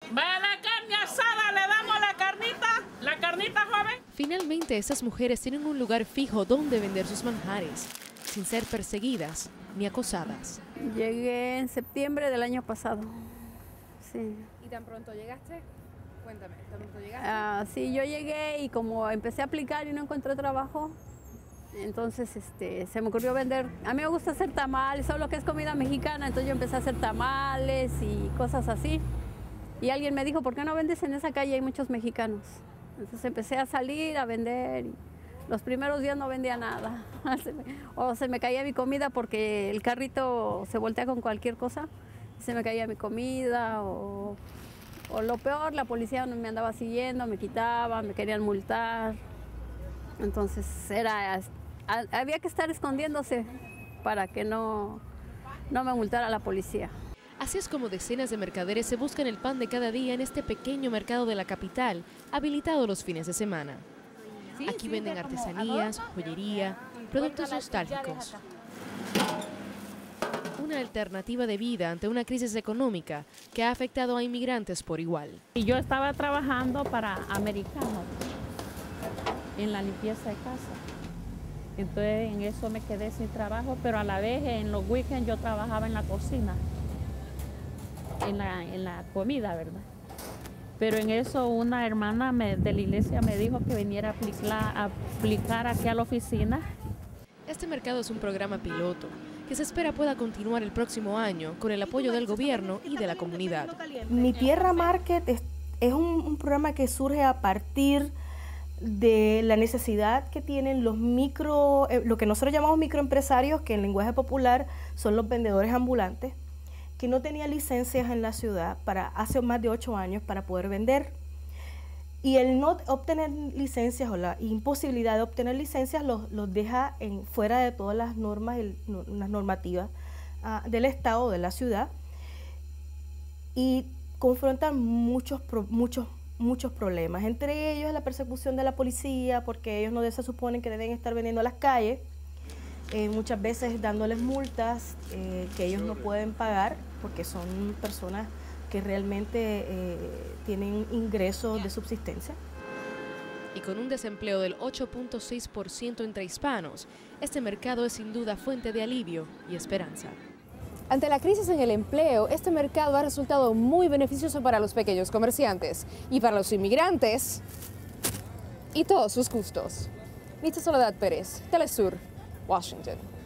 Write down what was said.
Vaya la carne asada, le damos la carnita joven. Finalmente, estas mujeres tienen un lugar fijo donde vender sus manjares, sin ser perseguidas ni acosadas. Llegué en septiembre del año pasado. Sí. ¿Y tan pronto llegaste? Cuéntame, ¿tan pronto llegaste? Sí, yo llegué y como empecé a aplicar y no encontré trabajo, entonces se me ocurrió vender. A mí me gusta hacer tamales, solo que es comida mexicana, entonces yo empecé a hacer tamales y cosas así. Y alguien me dijo, ¿por qué no vendes en esa calle? Hay muchos mexicanos. Entonces empecé a salir a vender. Y los primeros días no vendía nada. O se me caía mi comida porque el carrito se voltea con cualquier cosa. Se me caía mi comida o lo peor, la policía me andaba siguiendo, me quitaba, me querían multar. Entonces había que estar escondiéndose para que no me multara la policía. Así es como decenas de mercaderes se buscan el pan de cada día en este pequeño mercado de la capital, habilitado los fines de semana. Aquí venden artesanías, joyería, productos nostálgicos. Una alternativa de vida ante una crisis económica que ha afectado a inmigrantes por igual. Y yo estaba trabajando para Americano en la limpieza de casa. Entonces en eso me quedé sin trabajo, pero a la vez en los weekends yo trabajaba en la cocina, en la comida, ¿verdad? Pero en eso una hermana de la iglesia me dijo que viniera a aplicar aquí a la oficina. Este mercado es un programa piloto que se espera pueda continuar el próximo año con el apoyo del gobierno y de la comunidad. Mi Tierra Market es un programa que surge a partir de la necesidad que tienen los lo que nosotros llamamos microempresarios, que en lenguaje popular son los vendedores ambulantes, que no tenían licencias en la ciudad hace más de 8 años para poder vender. Y el no obtener licencias o la imposibilidad de obtener licencias los deja fuera de todas las normas, las normativas del Estado, de la ciudad, y confrontan muchos problemas, entre ellos la persecución de la policía, porque ellos no se suponen que deben estar vendiendo a las calles, muchas veces dándoles multas que ellos no pueden pagar, porque son personas que realmente tienen ingresos de subsistencia. Y con un desempleo del 8.6% entre hispanos, este mercado es sin duda fuente de alivio y esperanza. Ante la crisis en el empleo, este mercado ha resultado muy beneficioso para los pequeños comerciantes y para los inmigrantes y todos sus gustos. Nitza Soledad Pérez, Telesur, Washington.